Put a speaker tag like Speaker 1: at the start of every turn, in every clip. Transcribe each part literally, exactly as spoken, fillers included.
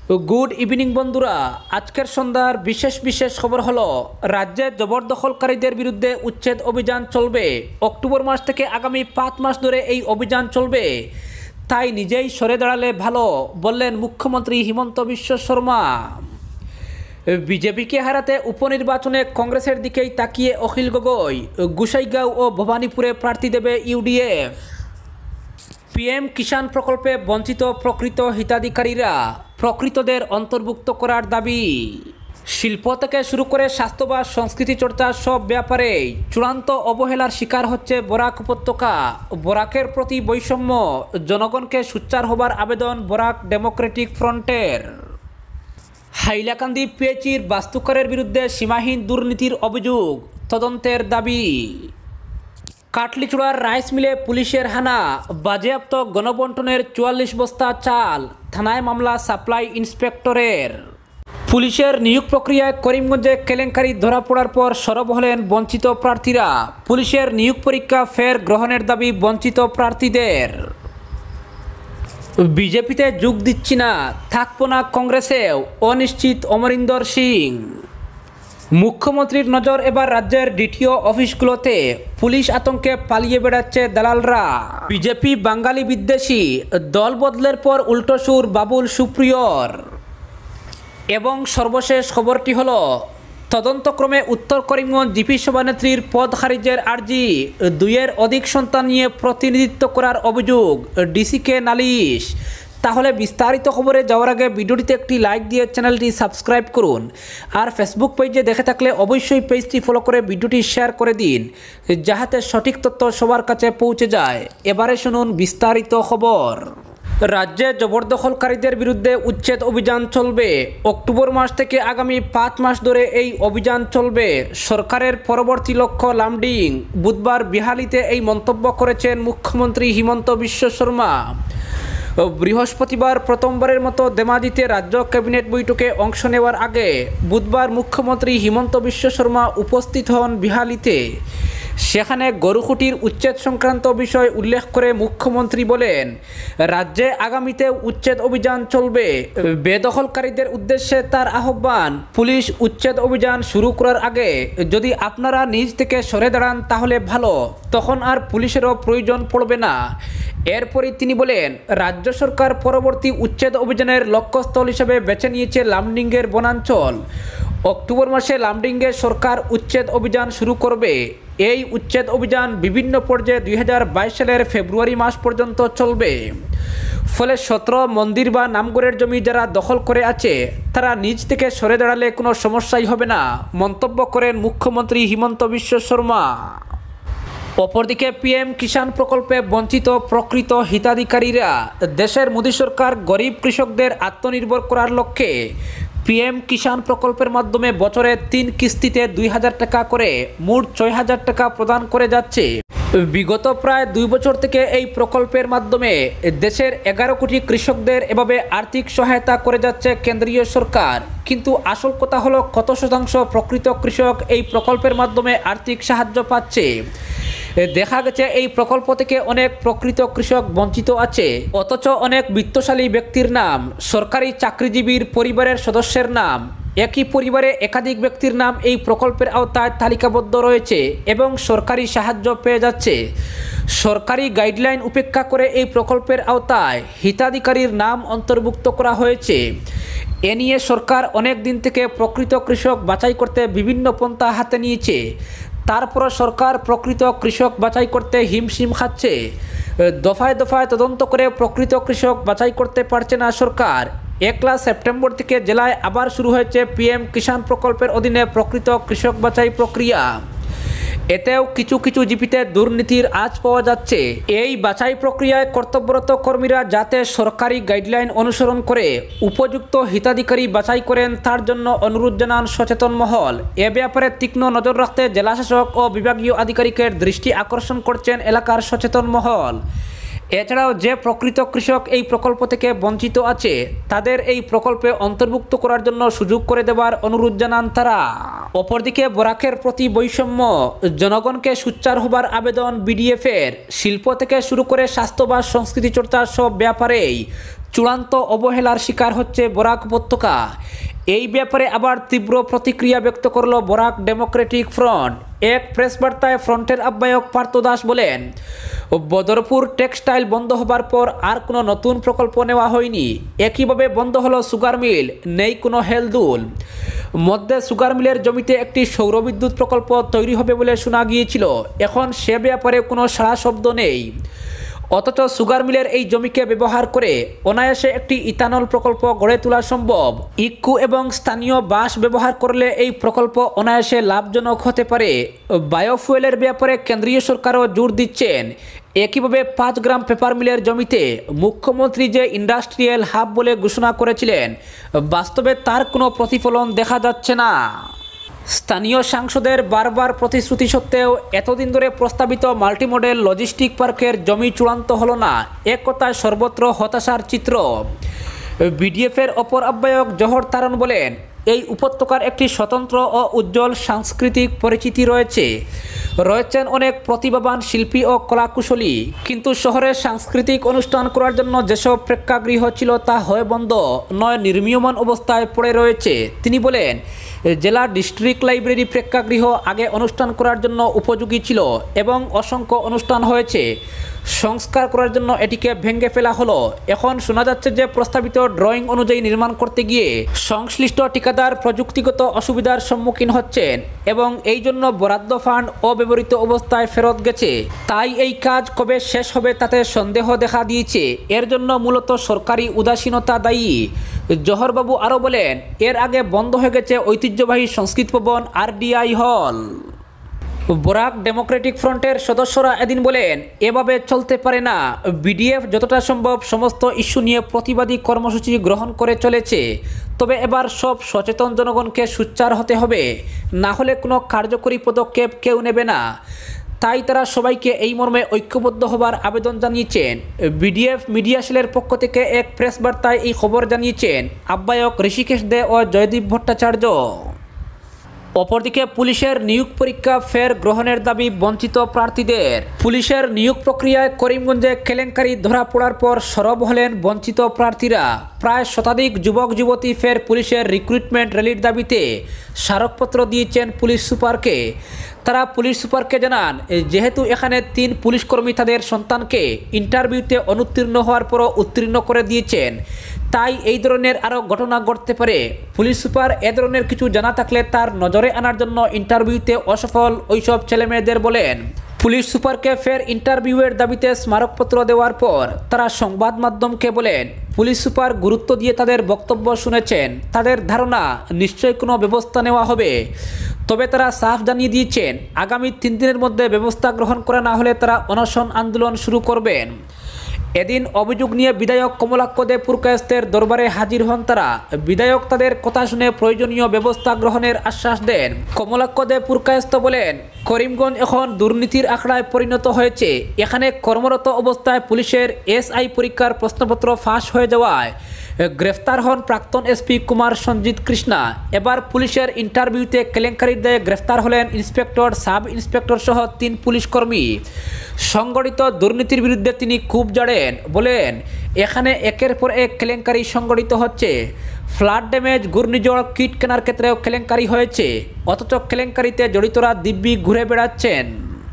Speaker 1: Good evening বন্ধুরা, আজকের সন্ধ্যার বিশেষ বিশেষ খবর হলো রাজ্যে জবরদখলকারীদের বিরুদ্ধে উচ্ছেদ অভিযান চলবে। অক্টোবর মাস থেকে আগামী পাঁচ মাস ধরে এই অভিযান চলবে, তাই নিজেই সরে দাঁড়ালে ভালো বললেন মুখ্যমন্ত্রী হিমন্ত বিশ্ব শর্মা। বিজেপিকে হারাতে উপনির্বাচনে কংগ্রেসের দিকেই তাকিয়ে অখিল গগৈ, গোসাইগাঁও ও ভবানীপুরে প্রার্থী দেবে ইউডিএফ। পিএম কিষাণ প্রকল্পে বঞ্চিত প্রকৃত হিতাধিকারীরা, প্রকৃতদের অন্তর্ভুক্ত করার দাবি। শিল্প থেকে শুরু করে স্বাস্থ্য বা সংস্কৃতি চর্চা সব ব্যাপারে চূড়ান্ত অবহেলার শিকার হচ্ছে বরাক উপত্যকা। বরাকের প্রতি বৈষম্য, জনগণকে সোচ্চার হবার আবেদন বরাক ডেমোক্রেটিক ফ্রন্টের। হাইলাকান্দি পিএইচির বাস্তুকারের বিরুদ্ধে সীমাহীন দুর্নীতির অভিযোগ, তদন্তের দাবি। কাটলিচুড়ার রাইস মিলে পুলিশের হানা, বাজেয়াপ্ত গণবন্টনের চুয়াল্লিশ বস্তা চাল, থানায় মামলা সাপ্লাই ইন্সপেক্টরের। পুলিশের নিয়োগ প্রক্রিয়ায় করিমগঞ্জে কেলেঙ্কারি ধরা পড়ার পর সরব হলেন বঞ্চিত প্রার্থীরা। পুলিশের নিয়োগ পরীক্ষা ফের গ্রহণের দাবি বঞ্চিত প্রার্থীদের। বিজেপিতে যোগ দিচ্ছি না, থাকবো না কংগ্রেসেও, অনিশ্চিত অমরিন্দর সিং। মুখ্যমন্ত্রীর নজর এবার রাজ্যের ডিটিও অফিসগুলোতে। পুলিশ আতঙ্কে পালিয়ে বেড়াচ্ছে দালালরা। বিজেপি বাঙালি বিদ্বেষী, দল বদলের পর উল্টো সুর বাবুল সুপ্রিয়র। এবং সর্বশেষ খবরটি হলো তদন্তক্রমে উত্তর করিমগঞ্জ জিপি সভানেত্রীর পদ খারিজের আর্জি, দুইয়ের অধিক সন্তান নিয়ে প্রতিনিধিত্ব করার অভিযোগ, ডিসিকে নালিশ। তাহলে বিস্তারিত খবরে যাওয়ার আগে ভিডিওটিতে একটি লাইক দিয়ে চ্যানেলটি সাবস্ক্রাইব করুন, আর ফেসবুক পেজে দেখে থাকলে অবশ্যই পেজটি ফলো করে ভিডিওটি শেয়ার করে দিন, যাহাতে সঠিক তথ্য সবার কাছে পৌঁছে যায়। এবারে শুনুন বিস্তারিত খবর। রাজ্যে জবরদখলকারীদের বিরুদ্ধে উচ্ছেদ অভিযান চলবে। অক্টোবর মাস থেকে আগামী পাঁচ মাস ধরে এই অভিযান চলবে। সরকারের পরবর্তী লক্ষ্য লামডিং। বুধবার বিহালিতে এই মন্তব্য করেছেন মুখ্যমন্ত্রী হিমন্ত বিশ্ব শর্মা। বৃহস্পতিবার প্রথমবারের মতো ধেমাজিতে রাজ্য ক্যাবিনেট বৈঠকে অংশ নেওয়ার আগে বুধবার মুখ্যমন্ত্রী হিমন্ত বিশ্ব শর্মা উপস্থিত হন বিহালিতে। সেখানে গরুখুটির উচ্ছেদ সংক্রান্ত বিষয় উল্লেখ করে মুখ্যমন্ত্রী বলেন, রাজ্যে আগামীতে উচ্ছেদ অভিযান চলবে। বেদখলকারীদের উদ্দেশ্যে তার আহ্বান, পুলিশ উচ্ছেদ অভিযান শুরু করার আগে যদি আপনারা নিজ থেকে সরে দাঁড়ান তাহলে ভালো, তখন আর পুলিশেরও প্রয়োজন পড়বে না। এরপরই তিনি বলেন, রাজ্য সরকার পরবর্তী উচ্ছেদ অভিযানের লক্ষ্যস্থল হিসেবে বেছে নিয়েছে লামডিংয়ের বনাঞ্চল। অক্টোবর মাসে লামডিংয়ে সরকার উচ্ছেদ অভিযান শুরু করবে। এই উচ্ছেদ অভিযান বিভিন্ন পর্যায়ে দুই হাজার বাইশ সালের ফেব্রুয়ারি মাস পর্যন্ত চলবে। ফলে সতেরো মন্দির বা নামঘরের জমি যারা দখল করে আছে তারা নিজ থেকে সরে দাঁড়ালে কোনো সমস্যাই হবে না, মন্তব্য করেন মুখ্যমন্ত্রী হিমন্ত বিশ্ব শর্মা। অপরদিকে পিএম কিষাণ প্রকল্পে বঞ্চিত প্রকৃত হিতাধিকারীরা। দেশের মোদী সরকার গরিব কৃষকদের আত্মনির্ভর করার লক্ষ্যে পিএম কিষাণ প্রকল্পের মাধ্যমে বছরে তিন কিস্তিতে দুই হাজার টাকা করে মোট ছয় হাজার টাকা প্রদান করে যাচ্ছে। বিগত প্রায় দুই বছর থেকে এই প্রকল্পের মাধ্যমে দেশের এগারো কোটি কৃষকদের এভাবে আর্থিক সহায়তা করে যাচ্ছে কেন্দ্রীয় সরকার। কিন্তু আসল কথা হলো কত শতাংশ প্রকৃত কৃষক এই প্রকল্পের মাধ্যমে আর্থিক সাহায্য পাচ্ছে। দেখা গেছে এই প্রকল্প থেকে অনেক প্রকৃত কৃষক বঞ্চিত আছে, অথচ অনেক বিত্তশালী ব্যক্তির নাম, সরকারি চাকরিজীবীর পরিবারের সদস্যের নাম, একই পরিবারে একাধিক ব্যক্তির নাম এই প্রকল্পের আওতায় তালিকাবদ্ধ রয়েছে এবং সরকারি সাহায্য পেয়ে যাচ্ছে। সরকারি গাইডলাইন উপেক্ষা করে এই প্রকল্পের আওতায় হিতাধিকারীর নাম অন্তর্ভুক্ত করা হয়েছে। এ নিয়ে সরকার অনেক দিন থেকে প্রকৃত কৃষক বাছাই করতে বিভিন্ন পন্থা হাতে নিয়েছে। তারপরও সরকার প্রকৃত কৃষক বাছাই করতে হিমশিম খাচ্ছে। দফায় দফায় তদন্ত করে প্রকৃত কৃষক বাছাই করতে পারছে না সরকার। একলা সেপ্টেম্বর থেকে জেলায় আবার শুরু হয়েছে পিএম কিষাণ প্রকল্পের অধীনে প্রকৃত কৃষক বাছাই প্রক্রিয়া। এতেও কিছু কিছু জিপিতে দুর্নীতির আঁচ পাওয়া যাচ্ছে। এই বাছাই প্রক্রিয়ায় কর্তব্যরত কর্মীরা যাতে সরকারি গাইডলাইন অনুসরণ করে উপযুক্ত হিতাধিকারী বাছাই করেন তার জন্য অনুরোধ জানান সচেতন মহল। এ ব্যাপারে তীক্ষ্ণ নজর রাখতে জেলাশাসক ও বিভাগীয় আধিকারিকের দৃষ্টি আকর্ষণ করছেন এলাকার সচেতন মহল। এছাড়াও যে প্রকৃত কৃষক এই প্রকল্প থেকে বঞ্চিত আছে তাদের এই প্রকল্পে অন্তর্ভুক্ত করার জন্য সুযোগ করে দেওয়ার অনুরোধ জানান তারা। অপরদিকে বরাকের প্রতি বৈষম্য, জনগণকে সোচ্চার হবার আবেদন বিডিএফের। শিল্প থেকে শুরু করে স্বাস্থ্য বা সংস্কৃতি চর্চা সব ব্যাপারেই চূড়ান্ত অবহেলার শিকার হচ্ছে বরাক উপত্যকা। এই ব্যাপারে আবার তীব্র প্রতিক্রিয়া ব্যক্ত করল বরাক ডেমোক্রেটিক ফ্রন্ট। এক প্রেস বার্তায় ফ্রন্টের আহ্বায়ক পার্থ দাস বলেন, বদরপুর টেক্সটাইল বন্ধ হবার পর আর কোনো নতুন প্রকল্প নেওয়া হয়নি। একইভাবে বন্ধ হলো সুগার মিল, নেই কোনো হেলদুল। মধ্যে সুগার মিলের জমিতে একটি সৌরবিদ্যুৎ প্রকল্প তৈরি হবে বলে শোনা গিয়েছিল, এখন সে ব্যাপারে কোনো সাড়া শব্দ নেই। অথচ সুগার মিলের এই জমিকে ব্যবহার করে অনায়াসে একটি ইথানল প্রকল্প গড়ে তোলা সম্ভব। ইক্কু এবং স্থানীয় বাস ব্যবহার করলে এই প্রকল্প অনায়াসে লাভজনক হতে পারে। বায়োফুয়েলের ব্যাপারে কেন্দ্রীয় সরকারও জোর দিচ্ছেন। একইভাবে পাঁচ গ্রাম পেপার মিলের জমিতে মুখ্যমন্ত্রী যে ইন্ডাস্ট্রিয়াল হাব বলে ঘোষণা করেছিলেন, বাস্তবে তার কোনো প্রতিফলন দেখা যাচ্ছে না। স্থানীয় সাংসদের বারবার প্রতিশ্রুতি সত্ত্বেও এতদিন ধরে প্রস্তাবিত মাল্টিমডেল লজিস্টিক পার্কের জমি চূড়ান্ত হলো না, এক কথায় সর্বত্র হতাশার চিত্র। বিডিএফের অপর আহ্বায়ক জহর তারন বলেন, এই উপত্যকার একটি স্বতন্ত্র ও উজ্জ্বল সাংস্কৃতিক পরিচিতি রয়েছে। রয়েছেন অনেক প্রতিভাবান শিল্পী ও কলাকুশলী, কিন্তু শহরে সাংস্কৃতিক অনুষ্ঠান করার জন্য যেসব প্রেক্ষাগৃহ ছিল তা হয় বন্ধ, নয় নির্মীয়মান অবস্থায় পড়ে রয়েছে। তিনি বলেন, জেলা ডিস্ট্রিক্ট লাইব্রেরি প্রেক্ষাগৃহ আগে অনুষ্ঠান করার জন্য উপযোগী ছিল এবং অসংখ্য অনুষ্ঠান হয়েছে। সংস্কার করার জন্য এটিকে ভেঙে ফেলা হলো। এখন শোনা যাচ্ছে যে প্রস্তাবিত ড্রয়িং অনুযায়ী নির্মাণ করতে গিয়ে সংশ্লিষ্ট ঠিকাদার প্রযুক্তিগত অসুবিধার সম্মুখীন হচ্ছেন এবং এই জন্য বরাদ্দ ফান্ড অব্যবহৃত অবস্থায় ফেরত গেছে। তাই এই কাজ কবে শেষ হবে তাতে সন্দেহ দেখা দিয়েছে। এর জন্য মূলত সরকারি উদাসীনতা দায়ী। জহরবাবু আরও বলেন, এর আগে বন্ধ হয়ে গেছে ঐতিহ্যবাহী সংস্কৃত ভবন আরডিআই হল। বরাক ডেমোক্রেটিক ফ্রন্টের সদস্যরা এদিন বলেন, এভাবে চলতে পারে না। বিডিএফ যতটা সম্ভব সমস্ত ইস্যু নিয়ে প্রতিবাদী কর্মসূচি গ্রহণ করে চলেছে, তবে এবার সব সচেতন জনগণকে সোচ্চার হতে হবে, না হলে কোনো কার্যকরী পদক্ষেপ কেউ নেবে না। তাই তারা সবাইকে এই মর্মে ঐক্যবদ্ধ হবার আবেদন জানিয়েছেন। বিডিএফ মিডিয়া সেলের পক্ষ থেকে এক প্রেস বার্তায় এই খবর জানিয়েছেন আহ্বায়ক ঋষিকেশ দে ও জয়দীপ ভট্টাচার্য। অপরদিকে পুলিশের নিয়োগ পরীক্ষা ফের গ্রহণের দাবি বঞ্চিত প্রার্থীদের। পুলিশের নিয়োগ প্রক্রিয়ায় করিমগঞ্জে কেলেঙ্কারি ধরা পড়ার পর সরব হলেন বঞ্চিত প্রার্থীরা। প্রায় শতাধিক যুবক যুবতী ফের পুলিশের রিক্রুটমেন্ট র্যালির দাবিতে স্মারকপত্র দিয়েছেন পুলিশ সুপারকে। তারা পুলিশ সুপারকে জানান, যেহেতু এখানে তিন পুলিশকর্মী তাদের সন্তানকে ইন্টারভিউতে অনুত্তীর্ণ হওয়ার পরও উত্তীর্ণ করে দিয়েছেন, তাই এই ধরনের আরও ঘটনা ঘটতে পারে। পুলিশ সুপার এ ধরনের কিছু জানা থাকলে তার নজরে আনার জন্য ইন্টারভিউতে অসফল ওইসব ছেলেমেয়েদের বলেন। পুলিশ সুপারকে ফের ইন্টারভিউয়ের দাবিতে স্মারকপত্র দেওয়ার পর তারা সংবাদ মাধ্যমকে বলেন, পুলিশ সুপার গুরুত্ব দিয়ে তাদের বক্তব্য শুনেছেন, তাদের ধারণা নিশ্চয়ই কোনো ব্যবস্থা নেওয়া হবে। তবে তারা সাফ জানিয়ে দিয়েছেন, আগামী তিন দিনের মধ্যে ব্যবস্থা গ্রহণ করা না হলে তারা অনশন আন্দোলন শুরু করবেন। এদিন অভিযোগ নিয়ে বিধায়ক কমলাক্ষ দে পুরকায়স্থের দরবারে হাজির হন তারা। বিধায়ক তাদের কথা শুনে প্রয়োজনীয় ব্যবস্থা গ্রহণের আশ্বাস দেন। কমলাক্ষ দে পুরকায়স্থ বলেন, করিমগঞ্জ এখন দুর্নীতির আখড়ায় পরিণত হয়েছে। এখানে কর্মরত অবস্থায় পুলিশের এসআই পরীক্ষার প্রশ্নপত্র ফাঁস হয়ে যাওয়ায় গ্রেফতার হন প্রাক্তন এসপি কুমার সঞ্জিত কৃষ্ণা। এবার পুলিশের ইন্টারভিউতে কেলেঙ্কারির দায়ে গ্রেফতার হলেন ইন্সপেক্টর, সাব ইন্সপেক্টর সহ তিন পুলিশ কর্মী। সংগঠিত দুর্নীতির বিরুদ্ধে তিনি খুব জাড়েন, বলেন, এখানে একের পর এক কেলেঙ্কারি সংগঠিত হচ্ছে। ফ্লাড ড্যামেজ, ঘূর্ণিঝড়, কিট কেনার ক্ষেত্রেও কেলেঙ্কারি হয়েছে, অথচ কেলেঙ্কারিতে জড়িতরা দিব্যি ঘুরে বেড়াচ্ছেন।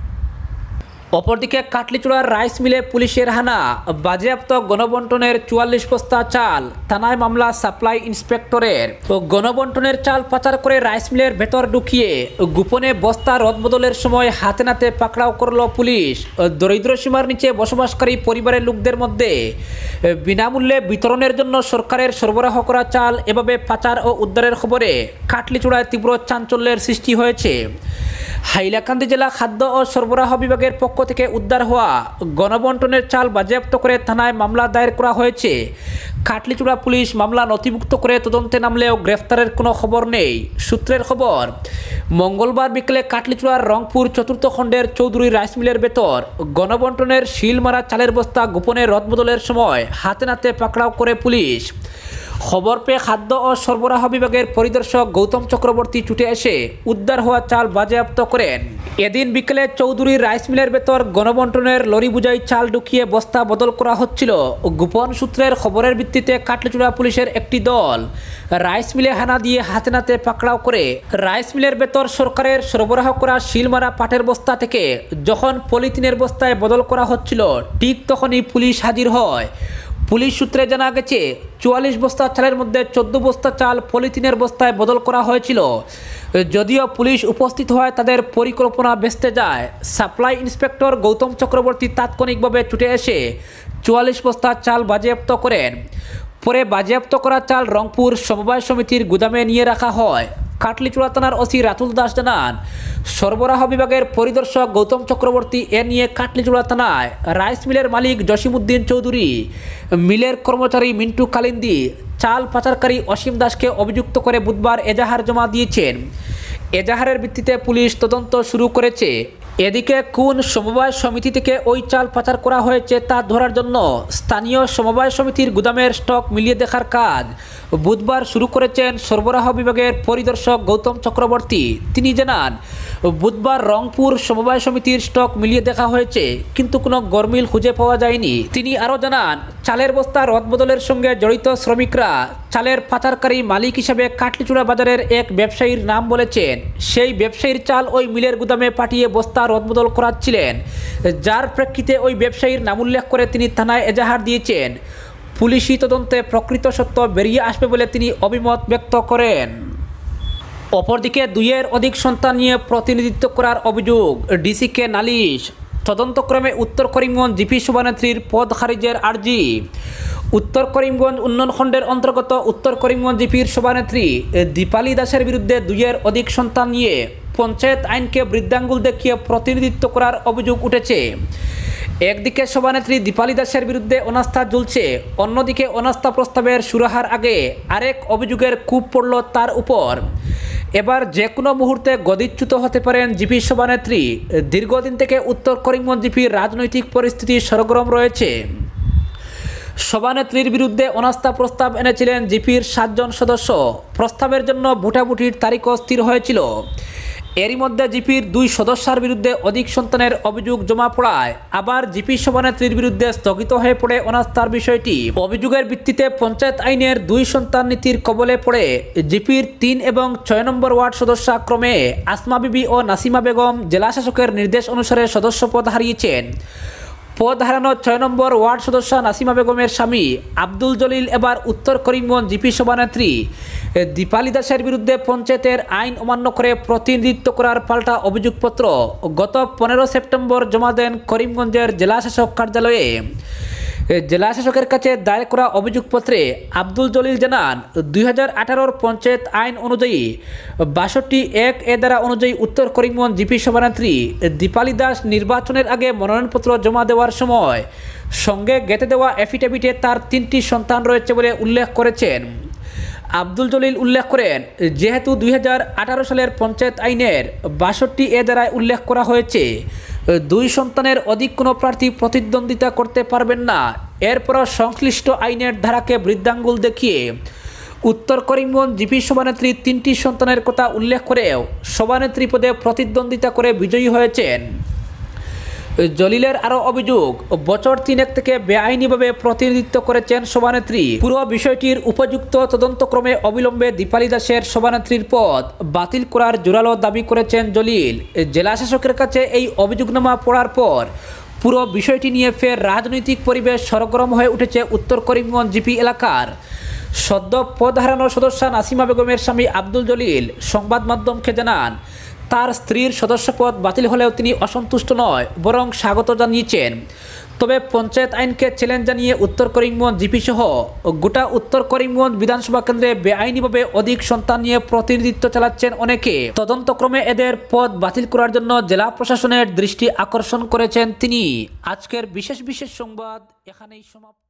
Speaker 1: অপরদিকে কাটলিচুড়ার রাইস মিলে পুলিশের হানা, বাজেয়াপ্ত গণবন্টনের চুয়াল্লিশ বস্তা চাল, থানায় মামলা সাপ্লাই ইন্সপেক্টরের। গণবন্টনের চাল পাচার করে রাইস মিলের ভেতর ঢুকিয়ে গোপনে বস্তা রদবদলের সময় হাতে নাতে পাকড়াও করল পুলিশ। দরিদ্র সীমার নিচে বসবাসকারী পরিবারের লোকদের মধ্যে বিনামূল্যে বিতরণের জন্য সরকারের সরবরাহ করা চাল এভাবে পাচার ও উদ্ধারের খবরে কাটলিচুড়ায় তীব্র চাঞ্চল্যের সৃষ্টি হয়েছে। হাইলাকান্দি জেলা খাদ্য ও সরবরাহ বিভাগের পক্ষ থেকে উদ্ধার হওয়া গণবন্টনের চাল বাজেয়াপ্ত করে থানায় মামলা দায়ের করা হয়েছে। কাটলিচুড়া পুলিশ মামলা নথিভুক্ত করে তদন্তে নামলেও গ্রেফতারের কোনো খবর নেই। সূত্রের খবর, মঙ্গলবার বিকেলে কাটলিচুড়ার রংপুর চতুর্থ খণ্ডের চৌধুরী রাইস মিলের ভেতর গণবন্টনের শিলমারা চালের বস্তা গোপনে রদবদলের সময় হাতে নাতে পাকড়াও করে পুলিশ। খবর পেয়ে খাদ্য ও সরবরাহ বিভাগের পরিদর্শক গৌতম চক্রবর্তী ছুটে এসে উদ্ধার হওয়া চাল বাজেয়াপ্ত করেন। এদিন বিকেলে চৌধুরীর রাইস মিলের ভেতর গণবন্টনের লরি বুঝাই চাল ঢুকিয়ে বস্তা বদল করা হচ্ছিল। গোপন সূত্রের খবরের ভিত্তিতে কাটলিচুড়া পুলিশের একটি দল রাইস মিলে হানা দিয়ে হাতে নাতে পাকড়াও করে রাইস মিলের ভেতর সরকারের সরবরাহ করা শিলমারা পাটের বস্তা থেকে যখন পলিথিনের বস্তায় বদল করা হচ্ছিল, ঠিক তখনই পুলিশ হাজির হয়। পুলিশ সূত্রে জানা গেছে, চুয়াল্লিশ বস্তা চালের মধ্যে চোদ্দ বস্তা চাল পলিথিনের বস্তায় বদল করা হয়েছিল। যদিও পুলিশ উপস্থিত হয় তাদের পরিকল্পনা ভেস্তে যায়। সাপ্লাই ইন্সপেক্টর গৌতম চক্রবর্তী তাৎক্ষণিকভাবে ছুটে এসে চুয়াল্লিশ বস্তা চাল বাজেয়াপ্ত করেন। পরে বাজেয়াপ্ত করা চাল রংপুর সমবায় সমিতির গুদামে নিয়ে রাখা হয়। কাটলিচুড়া থানার ওসি রাতুল দাস জানান, সরবরাহ বিভাগের পরিদর্শক গৌতম চক্রবর্তী এ নিয়ে কাটলিচুড়া থানায় রাইস মিলের মালিক জসিমউদ্দিন চৌধুরী, মিলের কর্মচারী মিন্টু কালিন্দি, চাল পাচারকারী অসীম দাসকে অভিযুক্ত করে বুধবার এজাহার জমা দিয়েছেন। এজাহারের ভিত্তিতে পুলিশ তদন্ত শুরু করেছে। এদিকে কোন সমবায় সমিতি থেকে ওই চাল পাচার করা হয়েছে তা ধরার জন্য স্থানীয় সমবায় সমিতির গুদামের স্টক মিলিয়ে দেখার কাজ বুধবার শুরু করেছেন সরবরাহ বিভাগের পরিদর্শক গৌতম চক্রবর্তী। তিনি জানান, বুধবার রংপুর সমবায় সমিতির স্টক মিলিয়ে দেখা হয়েছে, কিন্তু কোনো গরমিল খুঁজে পাওয়া যায়নি। তিনি আরও জানান, চালের বস্তা রদবদলের সঙ্গে জড়িত শ্রমিকরা চালের পাচারকারী মালিক হিসেবে কাটলিচুড়া বাজারের এক ব্যবসায়ীর নাম বলেছেন। সেই ব্যবসায়ীর চাল ওই মিলের গুদামে পাঠিয়ে বস্তা রদবদল করাচ্ছিলেন, যার প্রেক্ষিতে ওই ব্যবসায়ীর নাম উল্লেখ করে তিনি থানায় এজাহার দিয়েছেন। পুলিশি তদন্তে প্রকৃত সত্য বেরিয়ে আসবে বলে তিনি অভিমত ব্যক্ত করেন। অপরদিকে দুইয়ের অধিক সন্তান নিয়ে প্রতিনিধিত্ব করার অভিযোগ, ডিসিকে নালিশ। তদন্তক্রমে উত্তর করিমগঞ্জ জিপি সভানেত্রীর পদ খারিজের আর্জি। উত্তর করিমগঞ্জ উন্নয়ন খণ্ডের অন্তর্গত উত্তর করিমগঞ্জ জিপির সভানেত্রী দীপালি দাসের বিরুদ্ধে দুইয়ের অধিক সন্তান নিয়ে পঞ্চায়েত আইনকে বৃদ্ধাঙ্গুল দেখিয়ে প্রতিনিধিত্ব করার অভিযোগ উঠেছে। একদিকে সভানেত্রী দীপালি দাসের বিরুদ্ধে অনাস্থা ঝুলছে, অন্যদিকে অনাস্থা প্রস্তাবের সুরাহার আগে আরেক অভিযোগের কূপ পড়ল তার উপর। এবার যে কোনো মুহূর্তে গদিচ্যুত হতে পারেন জিপি সভানেত্রী। দীর্ঘদিন থেকে উত্তর করিমগঞ্জ জিপির রাজনৈতিক পরিস্থিতি সরগরম রয়েছে। সভানেত্রীর বিরুদ্ধে অনাস্থা প্রস্তাব এনেছিলেন জিপির সাতজন সদস্য। প্রস্তাবের জন্য ভোটাভুটির তারিখও স্থির হয়েছিল। এরই মধ্যে জিপির দুই সদস্যের বিরুদ্ধে অধিক সন্তানের অভিযোগ জমা পড়ায় আবার জিপি সভানেত্রীর বিরুদ্ধে স্থগিত হয়ে পড়ে অনাস্থার বিষয়টি। অভিযোগের ভিত্তিতে পঞ্চায়েত আইনের দুই সন্তান নীতির কবলে পড়ে জিপির তিন এবং ছয় নম্বর ওয়ার্ড সদস্য ক্রমে আসমা বিবি ও নাসিমা বেগম জেলা শাসকের নির্দেশ অনুসারে সদস্য পদ হারিয়েছেন। পদ হারানো ছয় নম্বর ওয়ার্ড সদস্য নাসিমা বেগমের স্বামী আব্দুল জলিল এবার উত্তর করিমগঞ্জ জিপি সভানেত্রী দীপালি দাসের বিরুদ্ধে পঞ্চায়েতের আইন অমান্য করে প্রতিনিধিত্ব করার পাল্টা অভিযোগপত্র গত পনেরো সেপ্টেম্বর জমা দেন করিমগঞ্জের জেলা শাসক কার্যালয়ে। জেলা শাসকের কাছে দায়ের করা অভিযোগপত্রে আব্দুল জলিল জানান, দুই হাজার আঠারোর পঞ্চায়েত আইন অনুযায়ী বাষট্টি এক এ দ্বারা অনুযায়ী উত্তর করিমগঞ্জ জিপি সভানেত্রী দীপালি দাস নির্বাচনের আগে মনোনয়নপত্র জমা দেওয়ার সময় সঙ্গে গেঁথে দেওয়া এফিডেভিটে তার তিনটি সন্তান রয়েছে বলে উল্লেখ করেছেন। আব্দুল জলিল উল্লেখ করেন, যেহেতু দুই হাজার আঠারো সালের পঞ্চায়েত আইনের বাষট্টি এ দ্বারায় উল্লেখ করা হয়েছে দুই সন্তানের অধিক কোনো প্রার্থী প্রতিদ্বন্দ্বিতা করতে পারবেন না, এরপরও সংশ্লিষ্ট আইনের ধারাকে বৃদ্ধাঙ্গুল দেখিয়ে উত্তর করিমগঞ্জ জিপি সভানেত্রী তিনটি সন্তানের কথা উল্লেখ করেও সভানেত্রী পদে প্রতিদ্বন্দ্বিতা করে বিজয়ী হয়েছেন। জলিলের আরও অভিযোগ, বছর তিনেক থেকে বেআইনিভাবে প্রতিনিধিত্ব করেছেন সভানেত্রী। পুরো বিষয়টির উপযুক্ত তদন্তক্রমে অবিলম্বে দীপালি দাসের সভানেত্রীর পদ বাতিল করার জোরালো দাবি করেছেন জলিল। জেলা শাসকের কাছে এই অভিযোগনামা পড়ার পর পুরো বিষয়টি নিয়ে ফের রাজনৈতিক পরিবেশ সরগরম হয়ে উঠেছে উত্তর করিমগঞ্জ জিপি এলাকার। সদ্য পদ হারানো সদস্য নাসিমা বেগমের স্বামী আব্দুল জলিল সংবাদ মাধ্যমকে জানান, তার স্ত্রীর সদস্যপদ বাতিল হলেও তিনি অসন্তুষ্ট নয়, বরং স্বাগত জানিয়েছেন। তবে পঞ্চায়েত আইনকে চ্যালেঞ্জ জানিয়ে উত্তর করিমগঞ্জ জিপি সহ গোটা উত্তর করিমগঞ্জ বিধানসভা কেন্দ্রে বেআইনিভাবে অধিক সন্তান নিয়ে প্রতিনিধিত্ব চালাচ্ছেন অনেকে। তদন্তক্রমে এদের পদ বাতিল করার জন্য জেলা প্রশাসনের দৃষ্টি আকর্ষণ করেছেন তিনি। আজকের বিশেষ বিশেষ সংবাদ এখানেই সমাপ্ত।